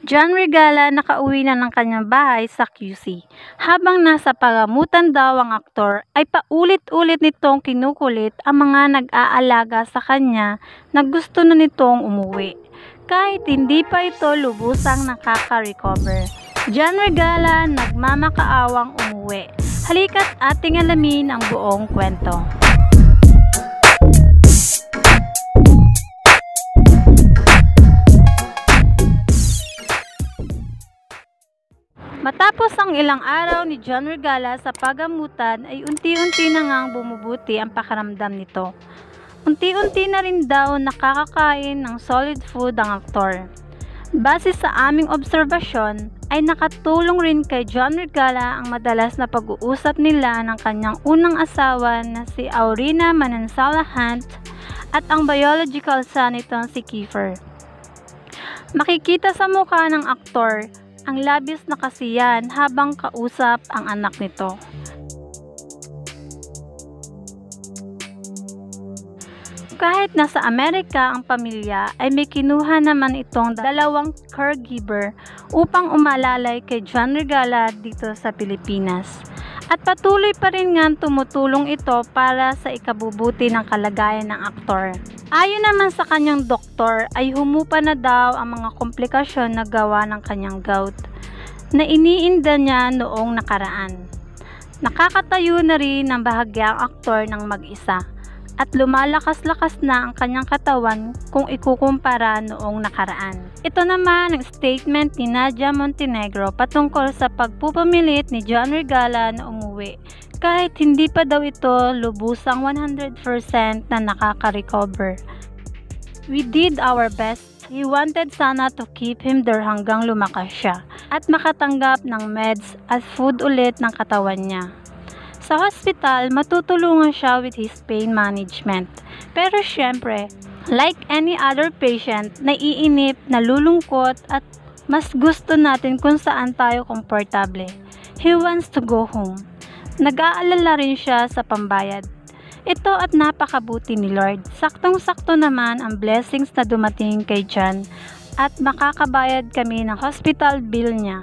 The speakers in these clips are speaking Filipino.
John Regala nakauwi na ng kanyang bahay sa QC. Habang nasa pagamutan daw ang aktor, ay paulit-ulit nitong kinukulit ang mga nag-aalaga sa kanya na gusto na nitong umuwi, kahit hindi pa ito lubusang nakaka-recover. John Regala nagmamakaawang umuwi. Halika't ating alamin ang buong kwento. Matapos ang ilang araw ni John Regala sa pagamutan ay unti-unti na ngang bumubuti ang pakiramdam nito. Unti-unti na rin daw nakakakain ng solid food ang aktor. Base sa aming obserbasyon ay nakatulong rin kay John Regala ang madalas na pag-uusap nila ng kanyang unang asawa na si Aurina Manansala Hunt at ang biological son nitong si Kiefer. Makikita sa mukha ng aktor ang labis na kasiyahan habang kausap ang anak nito. Kahit nasa Amerika ang pamilya ay may kinuha naman itong dalawang caregiver upang umalalay kay John Regala dito sa Pilipinas. At patuloy pa rin nga tumutulong ito para sa ikabubuti ng kalagayan ng aktor. Ayon naman sa kanyang doktor ay humupa na daw ang mga komplikasyon na gawa ng kanyang gout na iniinda niya noong nakaraan. Nakakatayo na rin ang bahagyang aktor ng mag-isa at lumalakas-lakas na ang kanyang katawan kung ikukumpara noong nakaraan. Ito naman ang statement ni Nadia Montenegro patungkol sa pagpupumilit ni John Regala na umuwi kahit hindi pa daw ito lubusang 100% na nakaka-recover. We did our best. He wanted sana to keep him there hanggang lumakas siya at makatanggap ng meds at food ulit ng katawan niya. Sa hospital, matutulungan siya with his pain management. Pero syempre, like any other patient, naiinip, nalulungkot at mas gusto natin kung saan tayo komportable. He wants to go home. Nag-aalala rin siya sa pambayad. Ito at napakabuti ni Lord. Saktong-sakto naman ang blessings na dumating kay John at makakabayad kami ng hospital bill niya.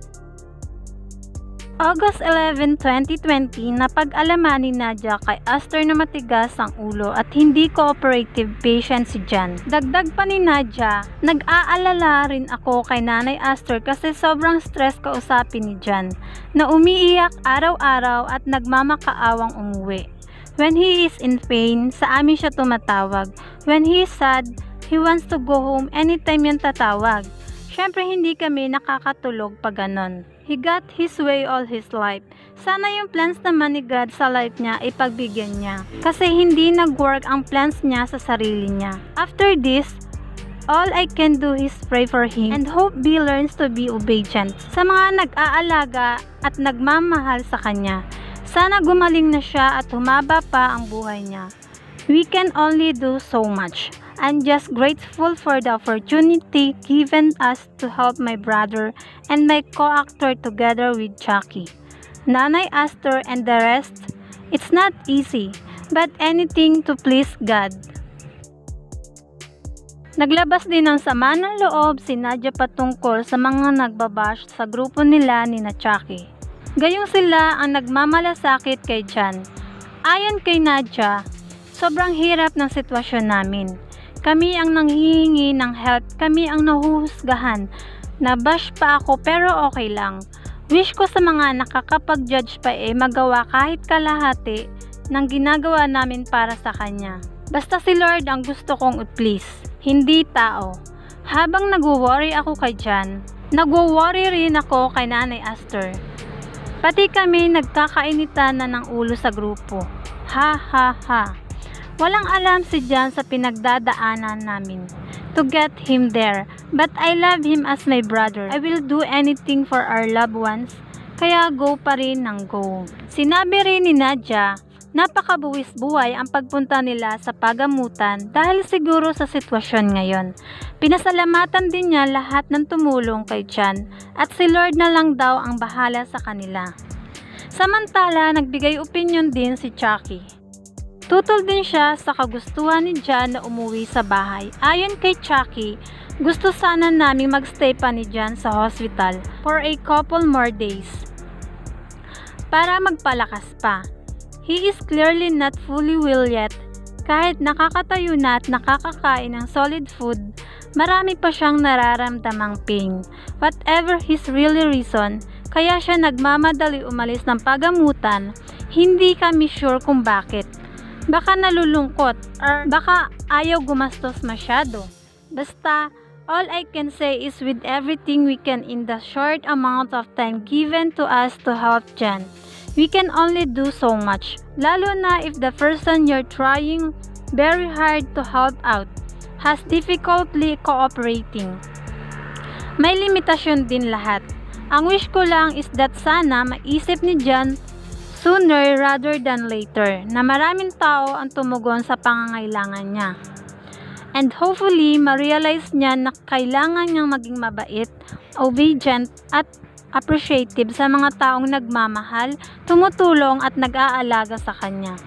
August 11, 2020, napag-alaman ni Nadia kay Aster na matigas ang ulo at hindi cooperative patient si John. Dagdag pa ni Nadia, nag-aalala rin ako kay Nanay Aster kasi sobrang stress kausapin ni John na umiiyak araw-araw at nagmamakaawang umuwi. When he is in pain, sa amin siya tumatawag. When he is sad, he wants to go home anytime yan tatawag. Syempre hindi kami nakakatulog pag ganon. He got his way all his life. Sana yung plans naman ni God sa life niya ay pagbigyan niya. Kasi hindi nag-work ang plans niya sa sarili niya. After this, all I can do is pray for him and hope he learns to be obedient sa mga nag-aalaga at nagmamahal sa kanya. Sana gumaling na siya at humaba pa ang buhay niya. We can only do so much. I'm just grateful for the opportunity given us to help my brother and my co-actor together with Chucky, Nanay Aster and the rest. It's not easy, but anything to please God. Naglabas din ng sama ng loob si Nadia patungkol sa mga nagbabash sa grupo nila ni Chucky. Gayong sila ang nagmamalasakit kay John. Ayon kay Nadia, sobrang hirap ng sitwasyon namin. Kami ang nanghihingi ng help, kami ang nahuhusgahan. Nabash pa ako pero okay lang. Wish ko sa mga nakakapag-judge pa magawa kahit kalahati ng ginagawa namin para sa kanya. Basta si Lord ang gusto kong i-please, hindi tao. Habang nagwo-worry ako kay John, nagwo-worry rin ako kay Nanay Aster. Pati kami nagkakainitan na ng ulo sa grupo. Ha ha ha. Walang alam si John sa pinagdadaanan namin to get him there. But I love him as my brother. I will do anything for our loved ones. Kaya go pa rin ng go. Sinabi rin ni Nadia, napakabuwis buhay ang pagpunta nila sa pagamutan dahil siguro sa sitwasyon ngayon. Pinasalamatan din niya lahat ng tumulong kay John at si Lord na lang daw ang bahala sa kanila. Samantala, nagbigay opinion din si Chucky. Tutol din siya sa kagustuhan ni John na umuwi sa bahay. Ayon kay Chucky, Gusto sana naming magstay pa ni Jan sa hospital for a couple more days para magpalakas pa. He is clearly not fully well yet. Kahit nakakatayo na at nakakakain ng solid food, marami pa siyang nararamdamang pain. Whatever his really reason, kaya siya nagmamadali umalis ng pagamutan, hindi kami sure kung bakit. Baka nalulungkot or baka ayaw gumastos masyado. Basta, all I can say is with everything we can in the short amount of time given to us to help Jan, we can only do so much. Lalo na if the person you're trying very hard to help out has difficulty cooperating. May limitasyon din lahat. Ang wish ko lang is that sana maisip ni Jan sooner rather than later na maraming tao ang tumugon sa pangangailangan niya. And hopefully, ma-realize niya na kailangan niyang maging mabait, obedient, at appreciative sa mga taong nagmamahal, tumutulong at nag-aalaga sa kanya.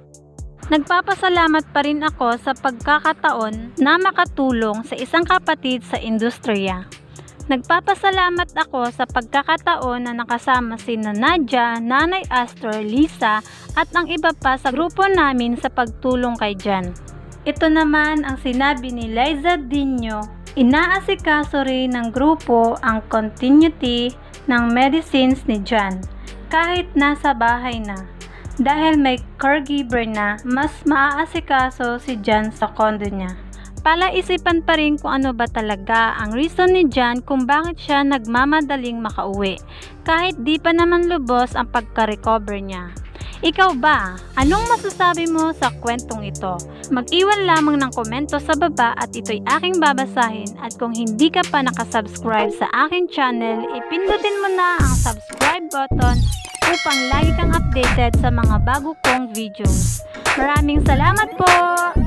Nagpapasalamat pa rin ako sa pagkakataon na makatulong sa isang kapatid sa industriya. Nagpapasalamat ako sa pagkakataon na nakasama sina Nadia, Nanay Astor, Lisa at ang iba pa sa grupo namin sa pagtulong kay Jan. Ito naman ang sinabi ni Liza Dino, inaasikaso rin ng grupo ang continuity ng medicines ni Jan kahit nasa bahay na. Dahil may caregiver na, mas maaasikaso si Jan sa condo niya. Palaisipan pa rin kung ano ba talaga ang reason ni Jan kung bakit siya nagmamadaling makauwi, kahit di pa naman lubos ang pagka-recover niya. Ikaw ba? Anong masasabi mo sa kwentong ito? Mag-iwan lamang ng komento sa baba at ito'y aking babasahin, at kung hindi ka pa nakasubscribe sa aking channel, ipindutin mo na ang subscribe button upang lagi kang updated sa mga bago kong videos. Maraming salamat po!